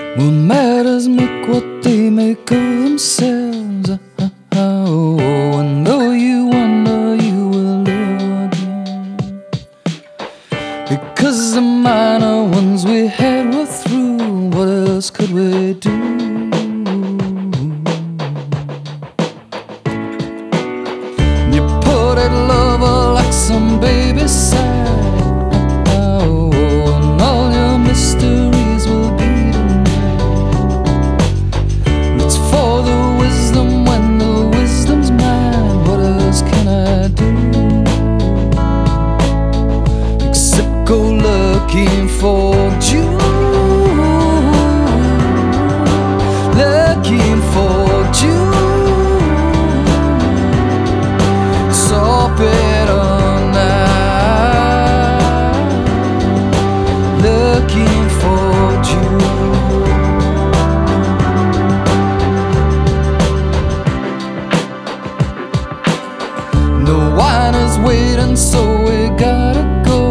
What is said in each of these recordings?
Will matters make what they make of themselves? And though you wonder, you will live again. Because the minor ones we had were through, what else could we do? You put that lover like some baby side, and all your mysteries will be denied. It's for the wisdom when the wisdom's mine. What else can I do except go looking for Jude, looking for Jude? So better now, looking for Jude. The wine is waiting, so we gotta go.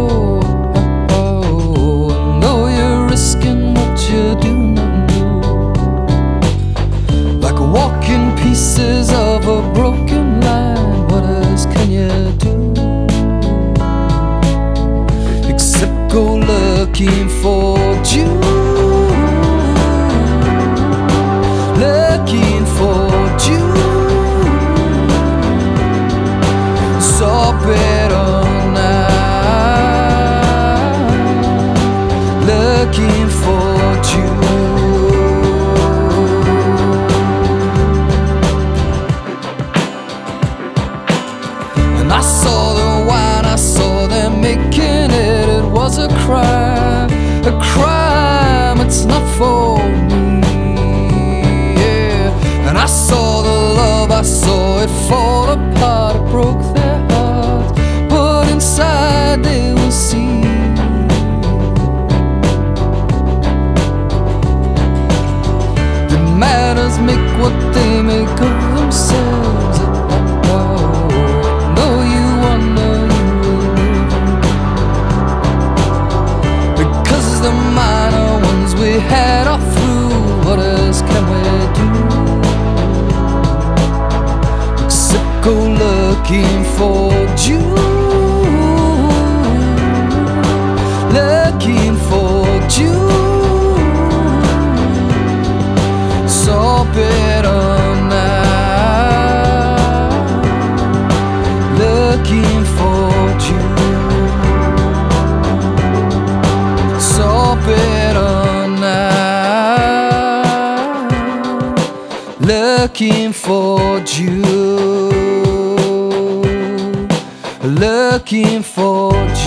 And though you're risking what you do not know, like walking pieces of a broken line, what else can you do except go looking for Jude, looking for Jude? So better now, looking for Jude. And I saw the wine, I saw them making it. It was a crime, a crime. It's not for me, yeah. And I saw the love, I saw it fall apart. It broke their hearts, but inside they will see the matters make what they make of themselves. Though you wonder, you will live because the minor ones we had are through. What else can we do except go looking for Jude, looking for Jude? So better now, looking for Jude. So better now, looking for Jude, looking for Jude.